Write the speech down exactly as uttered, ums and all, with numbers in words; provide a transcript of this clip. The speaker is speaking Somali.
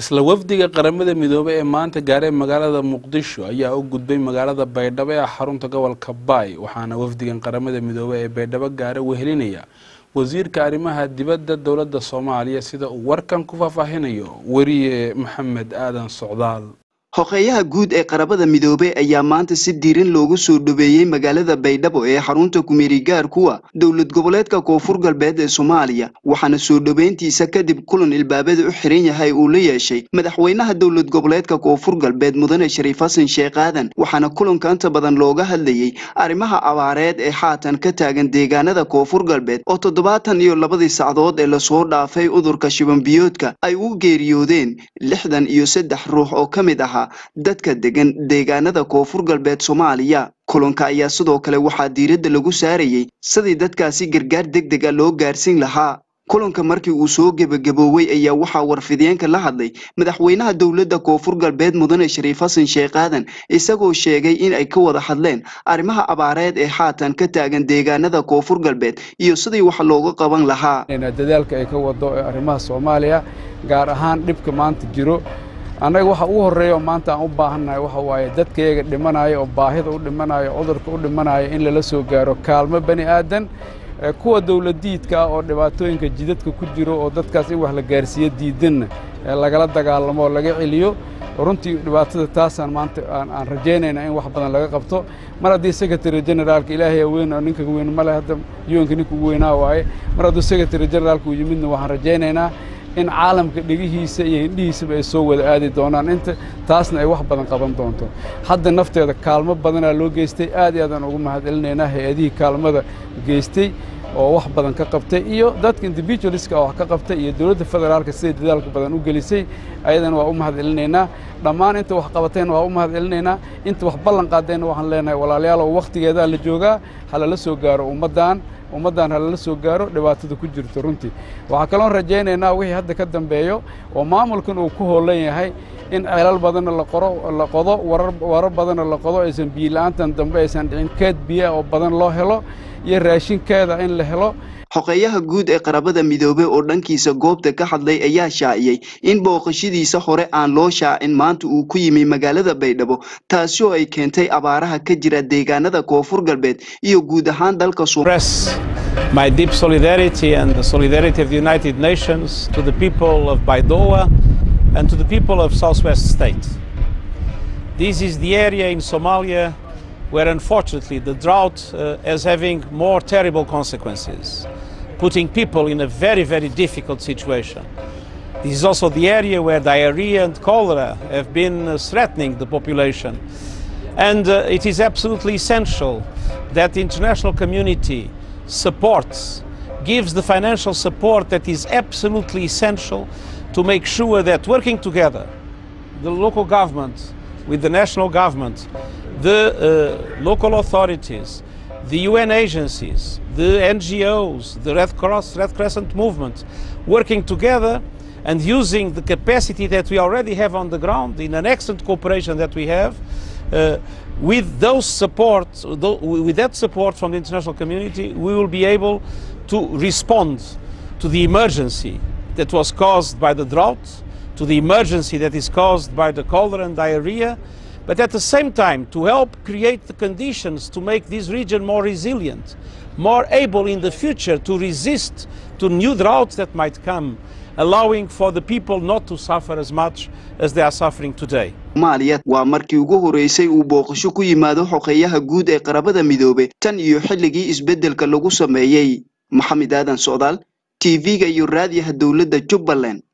isla wafdiga qaramada midoobay ee maanta gaaray magaalada Muqdisho ayaa u gudbay magaalada Baydhabo ee xarunta gobolka Baay waxaana wafdigan qaramada midoobay ee Baydhabo gaaray wehelinaya wasiirka arrimaha dibadda dawladda Soomaaliya sida uu warkan ku faahfaahinayo wariye Maxamed Aadan Socdaal Hoqeyaha guud ee qaramada midoobay ayaa maanta si diiran loogu soo dhaweeyay magaalada Baydhabo ee xarunta kumeerigaar kuwa dawlad goboleedka Koonfur Galbeed ee Soomaaliya waxaana soo dhaweyntiisa kadib kulan ilbaabada u xiran yahay uu la yeeshay madaxweynaha dawlad goboleedka Koonfur Galbeed Mudane Shariif Xasan Sheekh Aadan waxaana kulanka inta badan looga hadlayay arrimaha abaareed ee haatan ka taagan deegaanada Koonfur Galbeed oo toddobaatan iyo labadii saacadood ee la soo dhaafay udurka shiban biyoodka ay u geeriyoodeen lixdan iyo saddex ruux oo kamid ah dadka degan deegaanada Koonfur Galbeed Soomaaliya kulanka ayaa sidoo kale waxaa diiradda lagu saarayay sidii dadkaasi gargaar degdeg ah loo gaarsiin lahaa kulanka markii uu soo gabagaboobay ayaa waxa warfideenka la hadlay madaxweynaha dawladda Koonfur Galbeed Mudane Shariif Xasan Sheekh Aadan isagoo sheegay in ay ka wada hadleen arrimaha abaareed ee haatan ka taagan deegaanada Koonfur Galbeed iyo sidii wax looga qaban lahaa dadaalka ay ka wado arrimaha Soomaaliya gaar ahaan dhibka maanta jiro anaga waxa ugu horeeyo maanta aan u baahanahay waxa waaye dadkayga dhimanayo oo baahida u dhimanayo cudurka u dhimanayo in la soo gaaro kaalmo bani aadan kuwa dawladiidka oo dhibaatooyinka jidadka ku jiro oo dadkaas in wax la gaarsiiyo diidan laga dagaalamo laga celiyo runtii dhibaatada taasaan maanta aan rajeynayna in wax badan laga qabto mar haddii secretary generalka ilaahay weyn oo ninka weyn ma leh hadda yoonka ninka weynaa waaye mar haddii secretary generalka uu yimidna waxaan rajeynaynaa in caalamka dhigihiisa iyo indhihiisaba ay soo wada aadi doonaan inta taasna ay wax badan qaban doonto hadda nafteeda kaalmo badan loo geystay aad iyo aad aan ugu mahadcelinaynaa hay'adihii kaalmada geystay oo wax badan ka qabtay iyo dadka individualska oo wax ka qabtay iyo dawladda federaalka sida dadaalka badan u gelisay ayadana waa u mahadcelinaynaa dhammaan inta wax qabateen waa u mahadcelinaynaa inta wax ballan qaadeen waxaan leenahay walaalayaal oo waqtigeeda la joogaa hala la soo gaaro ummadan ummadan hala la soo gaaro dhibaatada ku jirto runtii waxa kale oo rajeynaynaa wixii hadda ka dambeeyo oo maamulkan uu ku hoolan yahay in ceelal badan la qoro la qodo warar warar badan la qodo aysan biyo la'aantan dambe aysan dhicin keed biyo oo badan loo helo iyo raashinkeeda in la helo Hoqeyaha guud ee qaramada midoobay oo dhankiisa goobta ka hadlay ayaa shaaciyay in booqashadiisa hore aan loo shaacin maanta uu ku yimi magaalada Baydhabo taasi oo ay keentay abaaraha ka jira deegaanada Koonfur Galbeed iyo guud ahaan dalka Soomaaliya. My deep solidarity and the solidarity of the United Nations to the people of Baidoa and to the people of Southwest State. This is the area in Somalia where unfortunately the drought uh, is having more terrible consequences, putting people in a very, very difficult situation. This is also the area where diarrhea and cholera have been uh, threatening the population. And uh, it is absolutely essential that the international community supports, gives the financial support that is absolutely essential to make sure that working together, the local government with the national government, the uh, local authorities, the U N agencies, the N G Os, the Red Cross, Red Crescent movement, working together and using the capacity that we already have on the ground in an excellent cooperation that we have, uh, with those support, with that support from the international community, we will be able to respond to the emergency that was caused by the drought, to the emergency that is caused by the cholera and diarrhea, but at the same time to help create the conditions to make this region more resilient, more able in the future to resist to new droughts that might come, allowing for the people not to suffer as much as they are suffering today. Soomaaliya waa markii ugu horeysay uu booqasho ku yimaado Hoqeyaha guud ee qaramada midoobay tan iyo xilligii isbedelka lagu sameeyay Maxamed Aadan Socdaal T V-ga iyo raadiyaha dawladda Jubbaland.